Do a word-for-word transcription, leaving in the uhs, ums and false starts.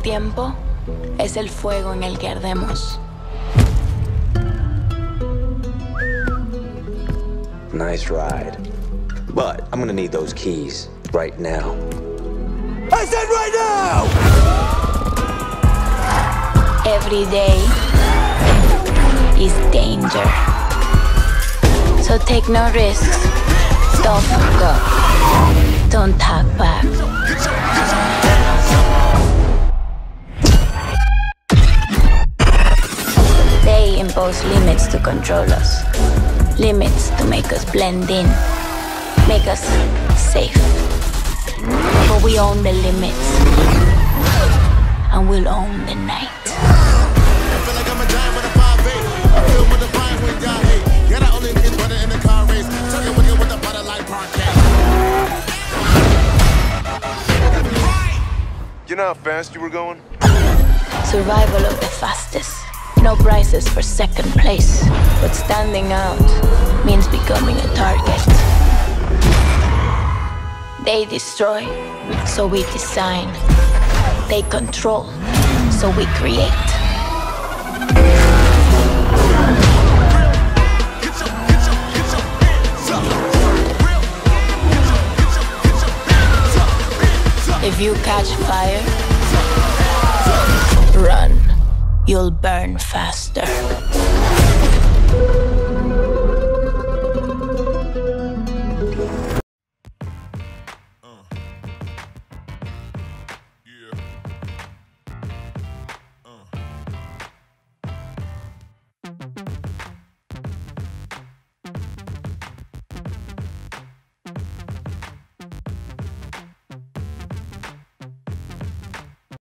tiempo es el fuego en el que ardemos. Nice ride. But I'm gonna need those keys right now. I said right now! Every day is danger. So take no risks. Don't fuck up. Don't talk back. They impose limits to control us. Limits to make us blend in. Make us safe. But we own the limits. And we'll own the night. I feel like I'm a giant with a five eight. I feel with the fire when y'all hate. Yeah, I only get better in the car race. Turn it wicked with the butter like parquet. You know how fast you were going? Survival of the fastest. No prizes for second place. But standing out means becoming a target. They destroy, so we design. They control, so we create. If you catch fire, run. You'll burn faster.